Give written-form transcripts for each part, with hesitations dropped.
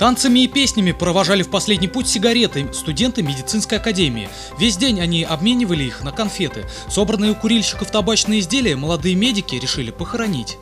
Танцами и песнями провожали в последний путь сигареты студенты медицинской академии. Весь день они обменивали их на конфеты. Собранные у курильщиков табачные изделия молодые медики решили похоронить.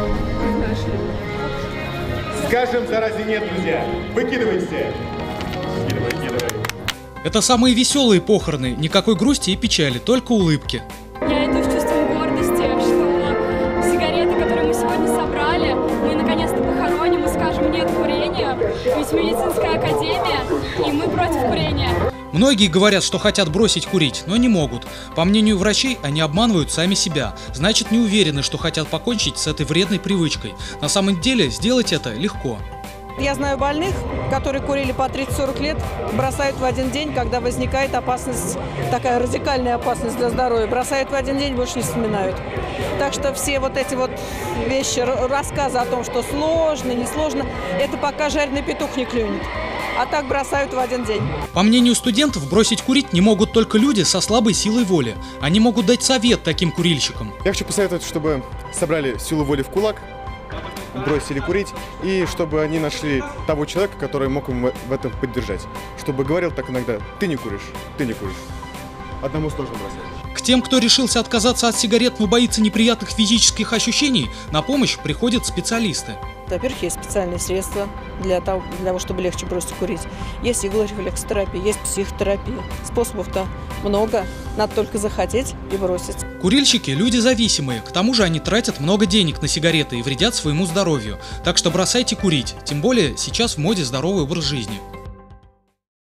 Скажем, заразе нет, друзья. Выкидывайте. Выкидывай. Это самые веселые похороны. Никакой грусти и печали, только улыбки. Я иду с чувством гордости, что сигареты, которые мы сегодня собрали, мы наконец-то похороним и скажем «нет курения». Ведь медицинская академия, и мы против курения. Многие говорят, что хотят бросить курить, но не могут. По мнению врачей, они обманывают сами себя. Значит, не уверены, что хотят покончить с этой вредной привычкой. На самом деле, сделать это легко. Я знаю больных, которые курили по 30-40 лет, бросают в один день, когда возникает опасность, такая радикальная опасность для здоровья. Бросают в один день, больше не вспоминают. Так что все вот эти вот вещи, рассказы о том, что сложно, несложно, это пока жареный петух не клюнет. А так бросают в один день. По мнению студентов, бросить курить не могут только люди со слабой силой воли. Они могут дать совет таким курильщикам. Я хочу посоветовать, чтобы собрали силу воли в кулак, бросили курить, и чтобы они нашли того человека, который мог им в этом поддержать. Чтобы говорил так иногда: ты не куришь, ты не куришь. Одному сложно бросать. К тем, кто решился отказаться от сигарет, но боится неприятных физических ощущений, на помощь приходят специалисты. Во-первых, есть специальные средства для того, чтобы легче бросить курить. Есть иглорефлексотерапия, есть психотерапия. Способов-то много, надо только захотеть и бросить. Курильщики – люди зависимые, к тому же они тратят много денег на сигареты и вредят своему здоровью. Так что бросайте курить, тем более сейчас в моде здоровый образ жизни.